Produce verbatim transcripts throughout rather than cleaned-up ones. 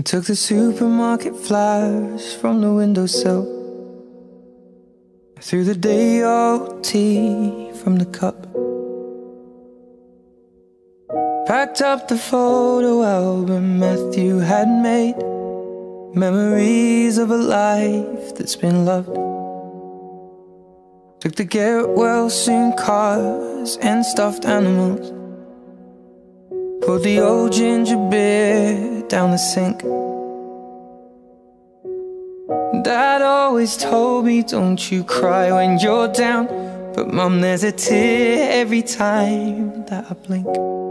took the supermarket flowers from the windowsill. I threw the day old tea from the cup. Packed up the photo album Matthew had made, memories of a life that's been loved. Took the get well soon cars and stuffed animals. Poured the old ginger beer down the sink. Dad always told me, don't you cry when you're down, but Mum, there's a tear every time that I blink.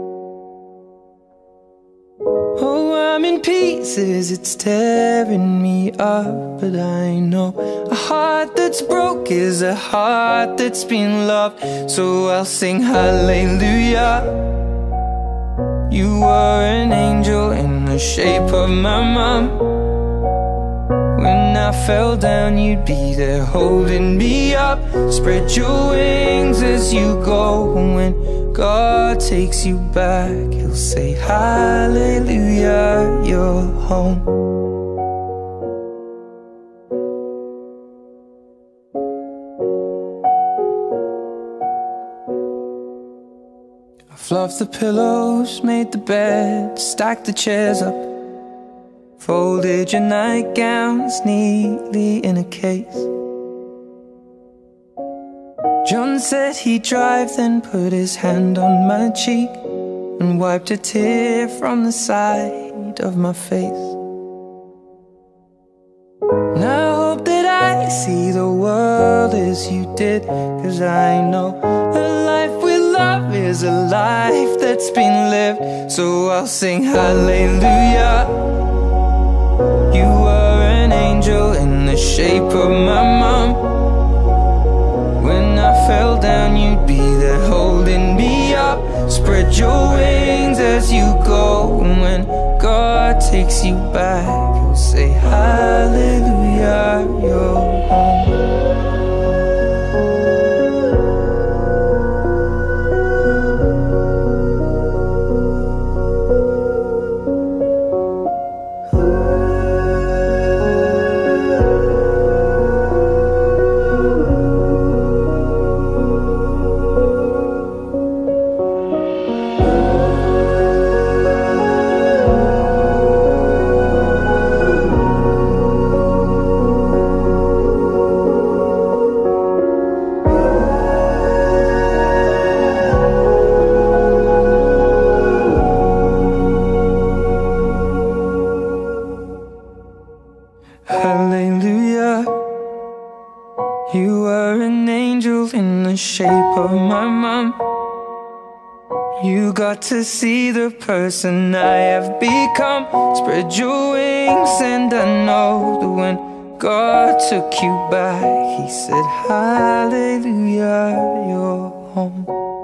Oh, I'm in pieces, it's tearing me up, but I know a heart that's broke is a heart that's been loved. So I'll sing hallelujah. You were an angel in the shape of my mom. When I fell down, you'd be there holding me up. Spread your wings as you go. When God takes you back, He'll say hallelujah, you're home. I fluffed the pillows, made the bed, stacked the chairs up, folded your nightgowns neatly in a case. John said he'd drive, then put his hand on my cheek and wiped a tear from the side of my face. And I hope that I see the world as you did, 'cause I know a life with love is a life that's been lived. So I'll sing hallelujah. You were an angel in the shape of my mom. When I fell down, you'd be there holding me up. Spread your wings as you go. And when God takes you back, He'll say hallelujah, you're home. Hallelujah. You were an angel in the shape of my mom. You got to see the person I have become. Spread your wings and I know that when God took you back, He said hallelujah, you're home.